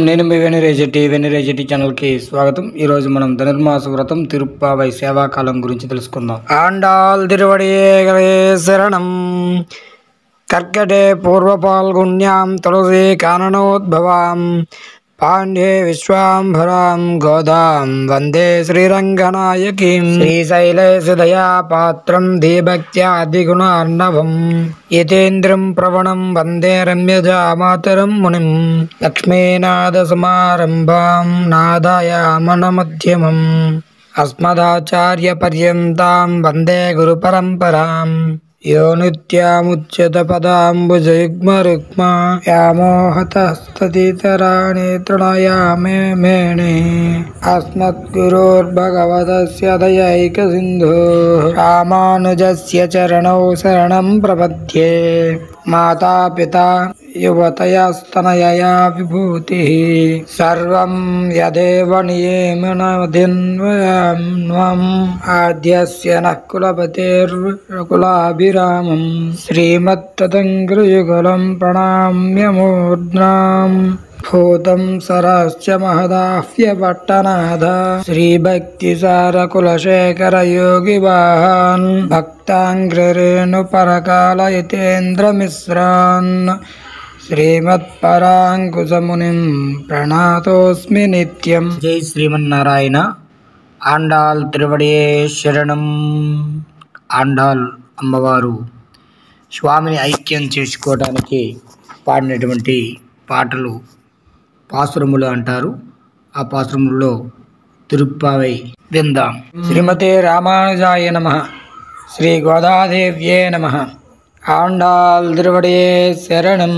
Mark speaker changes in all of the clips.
Speaker 1: నేను మీ వెనిరేజెట్టి ఛానల్కి స్వాగతం. ఈరోజు మనం ధనుర్మాస వ్రతం తిరుప్పావై సేవాకాలం గురించి తెలుసుకుందాం. ఆండాల్ తిరువడియే శరణం. కర్కటే పూర్వపాల్గుణ్యాం తులసీ కాననోద్భవాం పాండ్యే విశ్వాంభరాం గోదాం వందే శ్రీరంగనాయకీం. శ్రీశైలేశదయా పాత్రం ధీభక్త్యాదిగుణార్ణవం యతేంద్రం ప్రవణం వందే రమ్యజా మాతరం మునిం. లక్ష్మీనాథసమారంభాం నాదాయామనమధ్యమం అస్మదాచార్యపర్యంతాం వందే గురుపరంపరాం. యో నిత్యాముచ్యత పదాంబుజయుగ్మరుక్మా వ్యామోహతస్తదితరాణి తృణయామే మేణే. అస్మద్గురోర్భగవతస్య దయైకసింధోః రామానుజస్య చరణౌ శరణం ప్రపద్యే. మాతాపితా యువతయస్తనయయా విభూతిః సర్వం యదేవ నియమనమధిన్వయామ్నం. ఆద్యస్య నః కులపతేర్కులాభిరామం శ్రీమత్తతంగ్రయుగలం ప్రణామ్య మూర్ధ్నాం. భూతం సరశ్చ మహదాహ్యపట్టనాథ శ్రీభక్తిసారకులశేఖర యోగివాహాన్ భక్తాంగ్రేణు పరకాలయతేంద్రమిశ్రాన్ శ్రీమత్పరాంకుశమునిం ప్రణాతోస్మి నిత్యం. జై శ్రీమన్నారాయణ. ఆండాల్ తిరువడియే శరణం. ఆండాల్ అమ్మవారు స్వామిని ఐక్యం చేసుకోవడానికి పాడినటువంటి పాటలు పాసురములు అంటారు. ఆ పాసురములలో తిరుప్పావై విందాం. శ్రీమతే రామానుజాయ నమః. శ్రీ గోదాదేవ్యే నమః. ఆండాల్ తిరువడియే శరణం.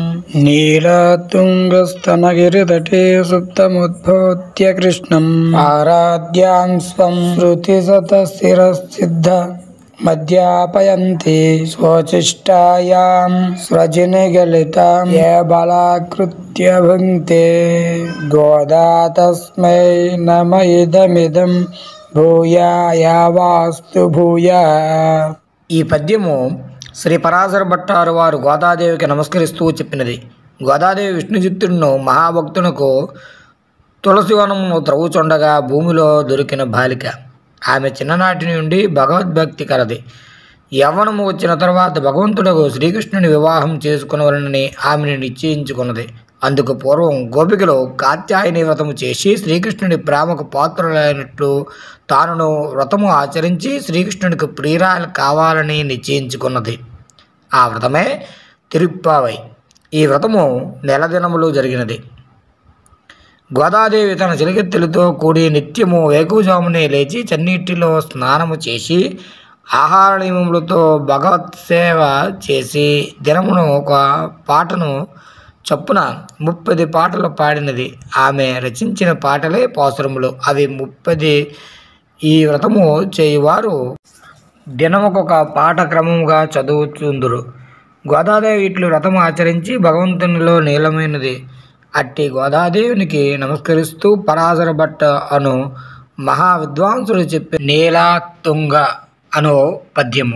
Speaker 1: నీలతుంగస్తనగిరితటే సుప్తముద్భూత్య కృష్ణం ఆరాధ్యాం స్వం శృతిశతశిరసిద్ధ మధ్యాపయంతి స్వచిష్టాయాం స్రజినిగలితాం ఏ బలాకృత్య భుంక్తే. గోదా తస్మై నమ ఇదమిదం భూయాయావాస్తు భూయా. ఈ పద్యము శ్రీ పరాశర భట్టారు వారు గోదాదేవికి నమస్కరిస్తూ చెప్పినది. గోదాదేవి విష్ణుచిత్తుడును మహాభక్తునకు తులసివనమును త్రవ్వుచుండగా భూమిలో దొరికిన బాలిక. ఆమె చిన్ననాటి నుండి భగవద్భక్తి కలది. యవ్వనము వచ్చిన తర్వాత భగవంతుడకు శ్రీకృష్ణుని వివాహం చేసుకునవలనని ఆమెను నిశ్చయించుకున్నది. అందుకు పూర్వం గోపికలు కాత్యాయని వ్రతము చేసి శ్రీకృష్ణుని ప్రేమకు పాత్రులైనట్లు తానును వ్రతము ఆచరించి శ్రీకృష్ణునికి ప్రియురాలు కావాలని నిశ్చయించుకున్నది. ఆ వ్రతమే తిరుప్పావై. ఈ వ్రతము నెల దినములు జరిగినది. గోదాదేవి తన చిలికెత్తులతో కూడి నిత్యము వేకువజామునే లేచి చన్నీటిలో స్నానము చేసి ఆహార నియమములతో భగవత్ సేవ చేసి దినమును ఒక పాటను చొప్పున 30 పాటలు పాడినది. ఆమె రచించిన పాటలే పాసురములు. అవి 30. ఈ వ్రతము చేయువారు దినముకొక పాట క్రమముగా చదువుచుందురు. గోదాదేవి ఇట్లు వ్రతము ఆచరించి భగవంతునిలో నీలమైనది. అట్టి గోదాదేవునికి నమస్కరిస్తూ పరాశర భట్ట అను మహావిద్వాంసుడు చెప్పి నీలాతుంగ అను పద్యము.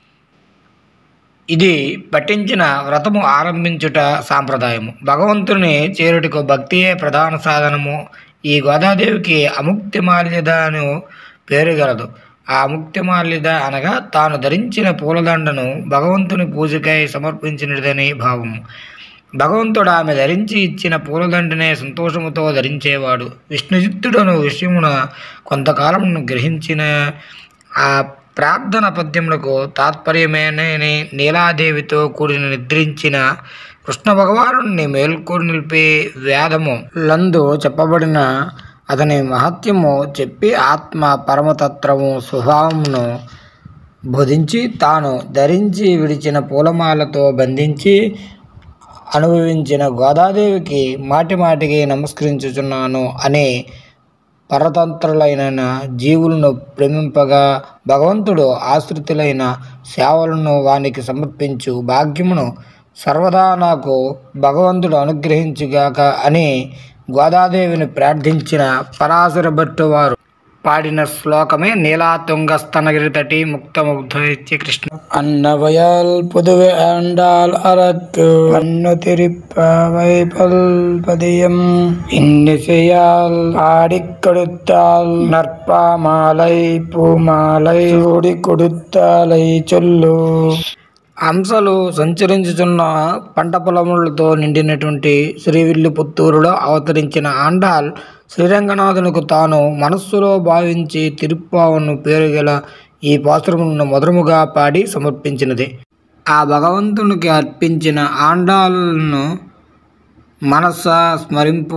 Speaker 1: ఇది పఠించిన వ్రతము ఆరంభించుట సాంప్రదాయము. భగవంతుని చేరుటకు భక్తియే ప్రధాన సాధనము. ఈ గోదాదేవికి అముక్తిమాల్యద అను పేరు గలదు. ఆ అముక్తిమాల్యద అనగా తాను ధరించిన పూలదండను భగవంతుని పూజకై సమర్పించినదని భావము. భగవంతుడు ఆమె ధరించి ఇచ్చిన పూలదండనే సంతోషముతో ధరించేవాడు. విష్ణుచిత్తుడను విషయమున కొంతకాలమును గ్రహించిన ఆ ప్రార్థన పద్యములకు తాత్పర్యమేనని నీలాదేవితో కూడిన నిద్రించిన కృష్ణ భగవానుని మేల్కొని నిలిపే వేదము లందు చెప్పబడిన అతని మహత్యము చెప్పి ఆత్మ పరమతత్వము స్వభావమును బోధించి తాను ధరించి విడిచిన పూలమాలతో బంధించి అనుభవించిన గోదాదేవికి మాటిమాటికి నమస్కరించుచున్నాను అనే పరతంత్రులైన జీవులను ప్రేమింపగా భగవంతుడు ఆశ్రితులైన సేవలను వానికి సమర్పించు భాగ్యమును సర్వదా నాకు భగవంతుడు అనుగ్రహించుగాక అని గోదాదేవిని ప్రార్థించిన పరాశర భట్టు వారు పాడిన శ్లోకమే నీలాతుంగస్తనగిరి తటి ముక్తముగ్ధ కృష్ణ.
Speaker 2: அன்னவயல் புதுவை ஆண்டாள் அறக்கு அன்னு திருப்பாவை பல்பதியம் இன்னிசையால் ஆடிக் கொடுத்தாள் நற்பாமாலை பூமாலை ஓடி கொடுத்தாலை சொல்லு.
Speaker 1: హంసలు సంచరించుచున్న పంట పొలములతో నిండినటువంటి శ్రీవిల్లిపుత్తూరులో అవతరించిన ఆండాల్ శ్రీరంగనాథునికి తాను మనస్సులో భావించి తిరుప్పావను పేరు గల ఈ పాసురములను మధురముగా పాడి సమర్పించినది. ఆ భగవంతునికి అర్పించిన ఆండాలను మనస స్మరింపు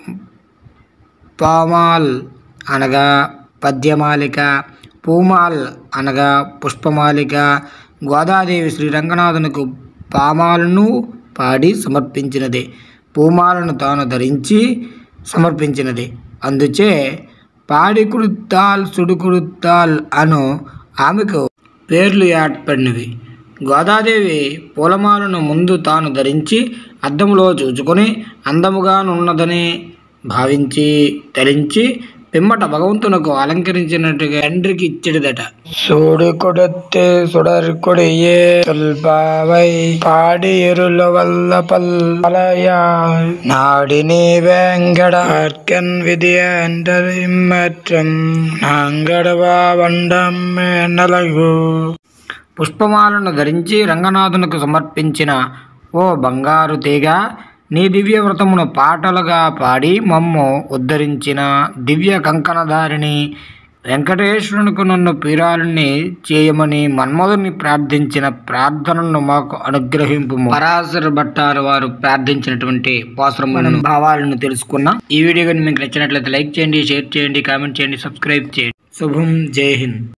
Speaker 1: పామాల్ అనగా పద్యమాలిక, పూమాల్ అనగా పుష్పమాలిక. గోదాదేవి శ్రీరంగనాథునికి పామాలను పాడి సమర్పించినది, పూమాలను తాను ధరించి సమర్పించినది. అందుచే పాడి కుడుత్తాల్ సుడు కుడుత్తాల్ అను ఆమెకు పేర్లు ఏర్పడినవి. గోదాదేవి పూలమాలను ముందు తాను ధరించి అద్దములో చూచుకొని అందముగానున్నదని భావించి తరించి పిమ్మట భగవంతునకు అలంకరించినట్టుగా తండ్రికి ఇచ్చడిదట.
Speaker 2: சூடு கொடுத்து சுடர் கொடியே சொல்பாவை பாடி இருள வல்ல பல்லையாய் நாடி நீ வேங்கடற்கன் விதிய என்றும் நாங்கடவா வண்டம் నలగు.
Speaker 1: పుష్పమాలను ధరించి రంగనాథునికి సమర్పించిన ఓ బంగారు తీగ, నీ దివ్య వ్రతమును పాటలుగా పాడి మమ్ము ఉద్ధరించిన దివ్య కంకణధారిణి వెంకటేశ్వరునికి నన్ను పీరాలని చేయమని మన్మధుని ప్రార్థించిన ప్రార్థనను మాకు అనుగ్రహింపు. పరాశర భట్టారు వారు ప్రార్థించినటువంటి పాసురములను భావాలను తెలుసుకున్నాం. ఈ వీడియో కానీ మీకు నచ్చినట్లయితే లైక్ చేయండి, షేర్ చేయండి, కామెంట్ చేయండి, సబ్స్క్రైబ్ చేయండి. శుభం. జై హింద్.